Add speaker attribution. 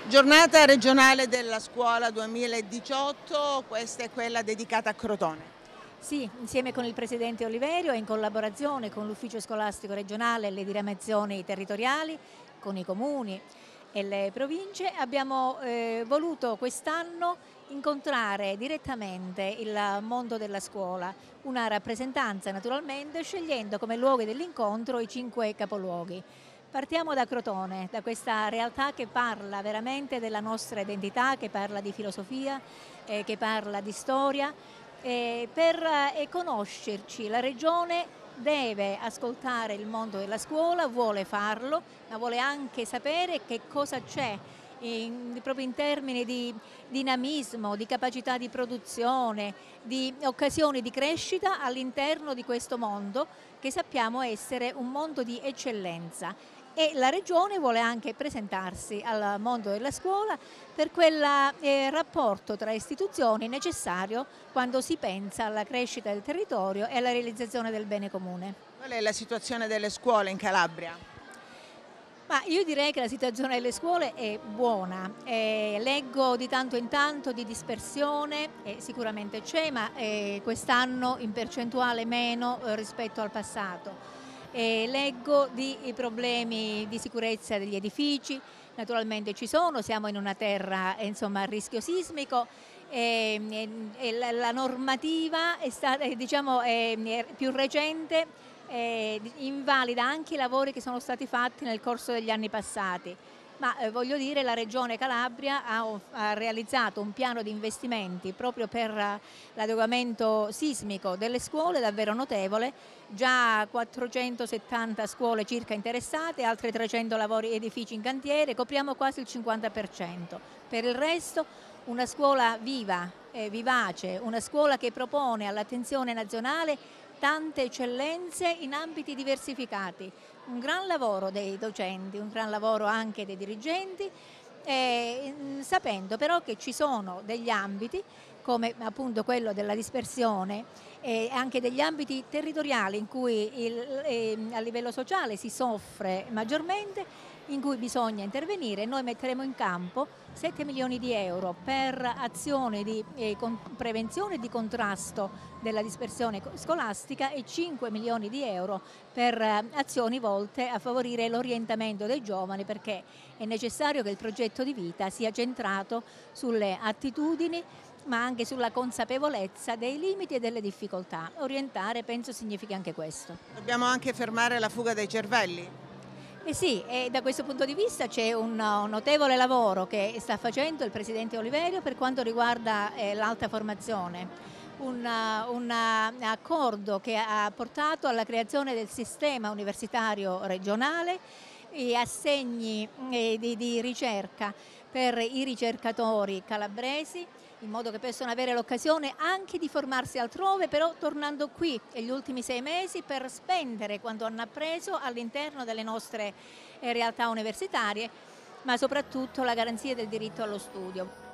Speaker 1: Giornata regionale della scuola 2018, questa è quella dedicata a Crotone.
Speaker 2: Sì, insieme con il Presidente Oliverio e in collaborazione con l'Ufficio Scolastico Regionale e le diramazioni territoriali, con i comuni e le province, abbiamo voluto quest'anno incontrare direttamente il mondo della scuola, una rappresentanza naturalmente, scegliendo come luoghi dell'incontro i 5 capoluoghi. Partiamo da Crotone, da questa realtà che parla veramente della nostra identità, che parla di filosofia, che parla di storia. Per conoscerci, la Regione deve ascoltare il mondo della scuola, vuole farlo, ma vuole anche sapere che cosa c'è proprio in termini di dinamismo, di capacità di produzione, di occasioni di crescita all'interno di questo mondo che sappiamo essere un mondo di eccellenza. E la Regione vuole anche presentarsi al mondo della scuola per quel rapporto tra istituzioni necessario quando si pensa alla crescita del territorio e alla realizzazione del bene comune.
Speaker 1: Qual è la situazione delle scuole in Calabria?
Speaker 2: Ma io direi che la situazione delle scuole è buona, leggo di tanto in tanto di dispersione, sicuramente c'è, ma quest'anno in percentuale meno rispetto al passato. Leggo di problemi di sicurezza degli edifici, naturalmente ci sono, siamo in una terra insomma, a rischio sismico e la normativa è stata, diciamo, è più recente, invalida anche i lavori che sono stati fatti nel corso degli anni passati. Ma voglio dire, la Regione Calabria ha realizzato un piano di investimenti proprio per l'adeguamento sismico delle scuole davvero notevole, già 470 scuole circa interessate, altre 300 edifici in cantiere, copriamo quasi il 50%. Per il resto una scuola viva, vivace, una scuola che propone all'attenzione nazionale tante eccellenze in ambiti diversificati. Un gran lavoro dei docenti, un gran lavoro anche dei dirigenti, sapendo però che ci sono degli ambiti, come appunto quello della dispersione, e anche degli ambiti territoriali in cui a livello sociale si soffre maggiormente, in cui bisogna intervenire. Noi metteremo in campo 7 milioni di euro per azioni di prevenzione e di contrasto della dispersione scolastica e 5 milioni di euro per azioni volte a favorire l'orientamento dei giovani, perché è necessario che il progetto di vita sia centrato sulle attitudini ma anche sulla consapevolezza dei limiti e delle difficoltà. Orientare penso significhi anche questo.
Speaker 1: Dobbiamo anche fermare la fuga dei cervelli.
Speaker 2: Eh sì, e da questo punto di vista c'è un notevole lavoro che sta facendo il Presidente Oliverio per quanto riguarda l'alta formazione. Un accordo che ha portato alla creazione del sistema universitario regionale e assegni di ricerca per i ricercatori calabresi, in modo che possano avere l'occasione anche di formarsi altrove, però tornando qui negli ultimi 6 mesi per spendere quanto hanno appreso all'interno delle nostre realtà universitarie, ma soprattutto la garanzia del diritto allo studio.